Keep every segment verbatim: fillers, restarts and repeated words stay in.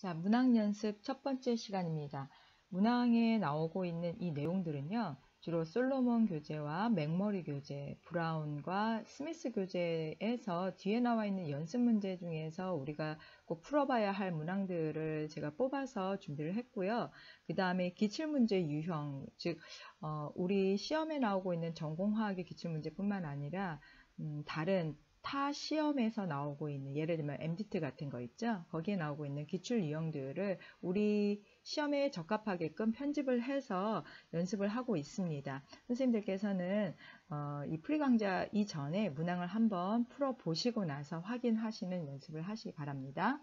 자, 문항 연습 첫 번째 시간입니다. 문항에 나오고 있는 이 내용들은요, 주로 솔로몬 교재와 맥머리 교재, 브라운과 스미스 교재에서 뒤에 나와 있는 연습 문제 중에서 우리가 꼭 풀어봐야 할 문항들을 제가 뽑아서 준비를 했고요. 그 다음에 기출문제 유형, 즉 어, 우리 시험에 나오고 있는 전공화학의 기출문제뿐만 아니라 음, 다른 타 시험에서 나오고 있는, 예를 들면 엠디티 같은 거 있죠? 거기에 나오고 있는 기출 유형들을 우리 시험에 적합하게끔 편집을 해서 연습을 하고 있습니다. 선생님들께서는 어, 이 프리 강좌 이전에 문항을 한번 풀어보시고 나서 확인하시는 연습을 하시기 바랍니다.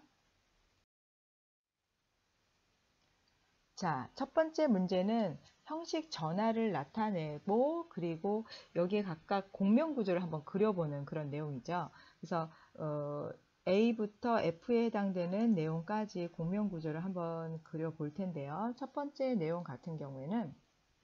자, 첫 번째 문제는 형식 전화를 나타내고, 그리고 여기에 각각 공명 구조를 한번 그려보는 그런 내용이죠. 그래서 어, A부터 F에 해당되는 내용까지 공명 구조를 한번 그려볼 텐데요. 첫 번째 내용 같은 경우에는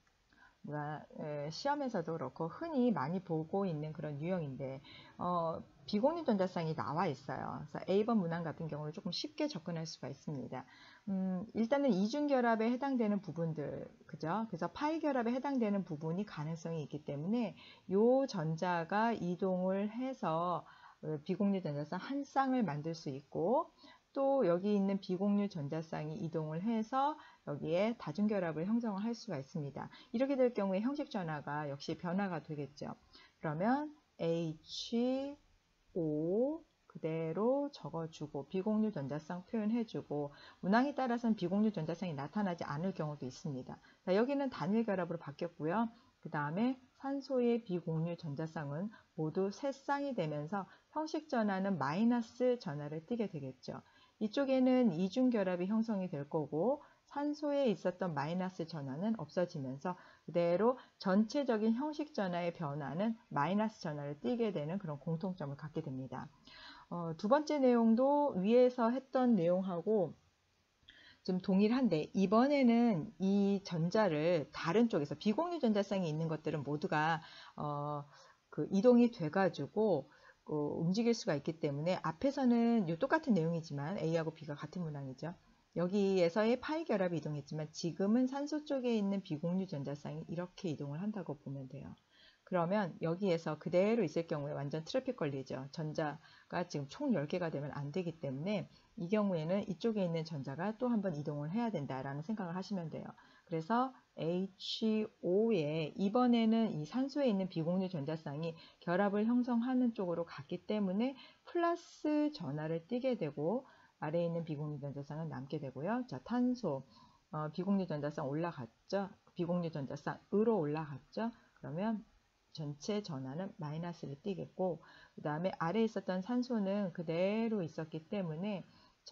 시험에서도 그렇고 흔히 많이 보고 있는 그런 유형인데 어, 비공유 전자쌍이 나와 있어요. 그래서 A번 문항 같은 경우는 조금 쉽게 접근할 수가 있습니다. 음, 일단은 이중결합에 해당되는 부분들, 그죠? 그래서 파이 결합에 해당되는 부분이 가능성이 있기 때문에 요 전자가 이동을 해서 비공유 전자쌍 한 쌍을 만들 수 있고, 또 여기 있는 비공유 전자쌍이 이동을 해서 여기에 다중결합을 형성을 할 수가 있습니다. 이렇게 될 경우에 형식 전화가 역시 변화가 되겠죠. 그러면 에이치 오 그대로 적어주고 비공유 전자쌍 표현해주고, 문항에 따라서는 비공유 전자쌍이 나타나지 않을 경우도 있습니다. 자, 여기는 단일 결합으로 바뀌었고요. 그 다음에 산소의 비공유 전자쌍은 모두 세 쌍이 되면서 형식 전화는 마이너스 전화를 띠게 되겠죠. 이쪽에는 이중결합이 형성이 될 거고, 산소에 있었던 마이너스 전화는 없어지면서 그대로 전체적인 형식 전화의 변화는 마이너스 전화를 띠게 되는 그런 공통점을 갖게 됩니다. 어, 두 번째 내용도 위에서 했던 내용하고 좀 동일한데, 이번에는 이 전자를 다른 쪽에서 비공유 전자쌍이 있는 것들은 모두가 어, 그 이동이 돼가지고 어, 움직일 수가 있기 때문에 앞에서는 이 똑같은 내용이지만 A하고 B가 같은 문항이죠. 여기에서의 파이 결합이 이동했지만 지금은 산소 쪽에 있는 비공유 전자쌍이 이렇게 이동을 한다고 보면 돼요. 그러면 여기에서 그대로 있을 경우에 완전 트래픽 걸리죠. 전자가 지금 총 열 개가 되면 안 되기 때문에 이 경우에는 이쪽에 있는 전자가 또 한번 이동을 해야 된다라는 생각을 하시면 돼요. 그래서 에이치 오에 이번에는 이 산소에 있는 비공유 전자쌍이 결합을 형성하는 쪽으로 갔기 때문에 플러스 전하를 띠게 되고, 아래에 있는 비공유 전자쌍은 남게 되고요. 자, 탄소, 어, 비공유 전자쌍 올라갔죠. 비공유 전자쌍으로 올라갔죠. 그러면 전체 전하는 마이너스를 띠겠고, 그 다음에 아래에 있었던 산소는 그대로 있었기 때문에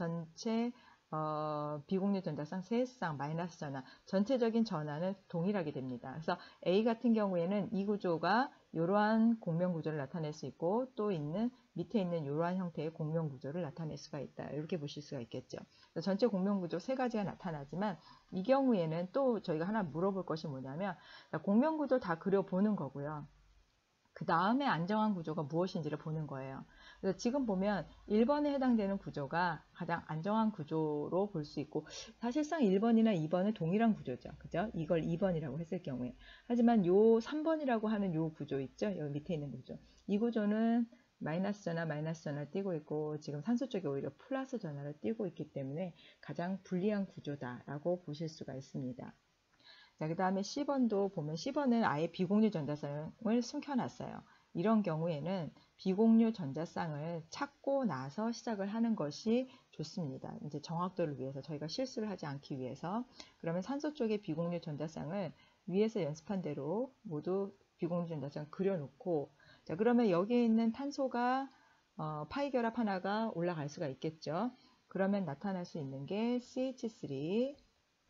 전체 어, 비공유 전자쌍 세 쌍 마이너스 전하, 전체적인 전하는 동일하게 됩니다. 그래서 A 같은 경우에는 이 구조가 이러한 공명 구조를 나타낼 수 있고, 또 있는 밑에 있는 이러한 형태의 공명 구조를 나타낼 수가 있다. 이렇게 보실 수가 있겠죠. 전체 공명 구조 세 가지가 나타나지만 이 경우에는 또 저희가 하나 물어볼 것이 뭐냐면, 공명 구조 다 그려보는 거고요. 그 다음에 안정한 구조가 무엇인지를 보는 거예요. 그래서 지금 보면 일 번에 해당되는 구조가 가장 안정한 구조로 볼 수 있고, 사실상 일 번이나 이 번은 동일한 구조죠. 그죠? 이걸 이 번이라고 했을 경우에. 하지만 요 삼 번이라고 하는 요 구조 있죠? 여기 밑에 있는 구조. 이 구조는 마이너스 전화, 마이너스 전화를 띄고 있고, 지금 산소 쪽에 오히려 플러스 전화를 띄고 있기 때문에 가장 불리한 구조다라고 보실 수가 있습니다. 자, 그 다음에 십 번도 보면 십 번은 아예 비공유 전자쌍을 숨겨놨어요. 이런 경우에는 비공유 전자쌍을 찾고 나서 시작을 하는 것이 좋습니다. 이제 정확도를 위해서, 저희가 실수를 하지 않기 위해서. 그러면 산소 쪽에 비공유 전자쌍을 위에서 연습한 대로 모두 비공유 전자쌍 그려놓고, 자, 그러면 여기에 있는 탄소가 어, 파이 결합 하나가 올라갈 수가 있겠죠. 그러면 나타날 수 있는 게 씨 에이치 쓰리,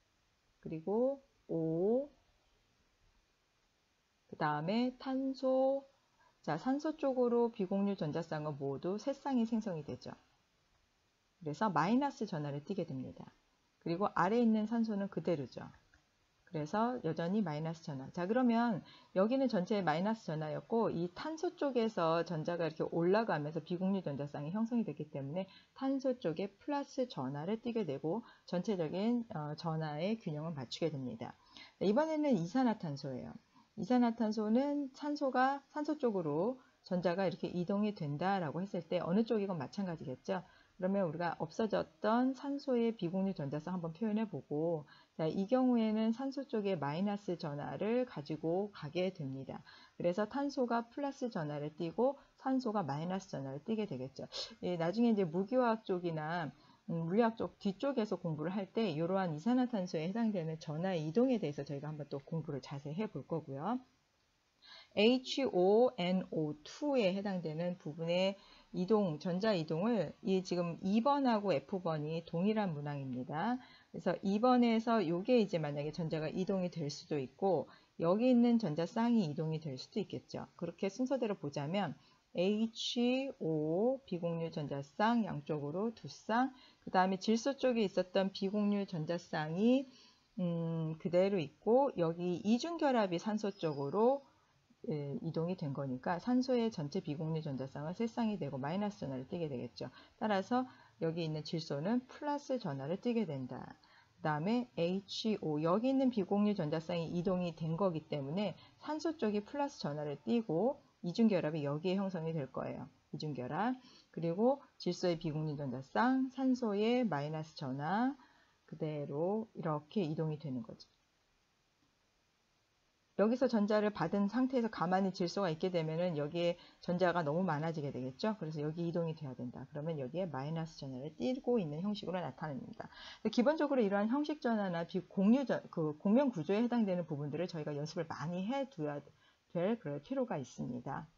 그리고 O, 그 다음에 탄소, 자, 산소 쪽으로 비공유 전자쌍은 모두 세 쌍이 생성이 되죠. 그래서 마이너스 전하를 띠게 됩니다. 그리고 아래에 있는 산소는 그대로죠. 그래서 여전히 마이너스 전하. 자, 그러면 여기는 전체 마이너스 전하였고 이 탄소 쪽에서 전자가 이렇게 올라가면서 비공유 전자쌍이 형성이 됐기 때문에 탄소 쪽에 플러스 전하를 띠게 되고 전체적인 어, 전하의 균형을 맞추게 됩니다. 이번에는 이산화탄소예요. 이산화탄소는 산소가 산소 쪽으로 전자가 이렇게 이동이 된다라고 했을 때 어느 쪽이건 마찬가지겠죠. 그러면 우리가 없어졌던 산소의 비공유 전자쌍 한번 표현해 보고, 자, 이 경우에는 산소 쪽에 마이너스 전하를 가지고 가게 됩니다. 그래서 탄소가 플러스 전하를 띠고 산소가 마이너스 전하를 띠게 되겠죠. 예, 나중에 이제 무기화학 쪽이나 음, 물리학 쪽 뒤쪽에서 공부를 할 때 이러한 이산화탄소에 해당되는 전하 이동에 대해서 저희가 한번 또 공부를 자세히 해볼 거고요. 에이치 오 엔 오 투에 해당되는 부분의 이동, 전자 이동을 이 지금 이 번하고 에프 번이 동일한 문항입니다. 그래서 이 번에서 이게 이제 만약에 전자가 이동이 될 수도 있고 여기 있는 전자 쌍이 이동이 될 수도 있겠죠. 그렇게 순서대로 보자면 에이치 오 비공유 전자쌍 양쪽으로 두 쌍, 그 다음에 질소 쪽에 있었던 비공유 전자쌍이 음, 그대로 있고 여기 이중결합이 산소 쪽으로 예, 이동이 된 거니까 산소의 전체 비공유 전자쌍은 세 쌍이 되고 마이너스 전하를 띠게 되겠죠. 따라서 여기 있는 질소는 플러스 전하를 띠게 된다. 그 다음에 에이치 오, 여기 있는 비공유 전자쌍이 이동이 된 거기 때문에 산소 쪽이 플러스 전하를 띠고 이중결합이 여기에 형성이 될 거예요. 이중결합. 그리고 질소의 비공유 전자쌍, 산소의 마이너스 전하 그대로 이렇게 이동이 되는 거죠. 여기서 전자를 받은 상태에서 가만히 질소가 있게 되면은 여기에 전자가 너무 많아지게 되겠죠. 그래서 여기 이동이 돼야 된다. 그러면 여기에 마이너스 전하를 띠고 있는 형식으로 나타냅니다. 기본적으로 이러한 형식 전하나 비공유 전, 그 공면 구조에 해당되는 부분들을 저희가 연습을 많이 해둬야 될 그럴 필요가 있습니다.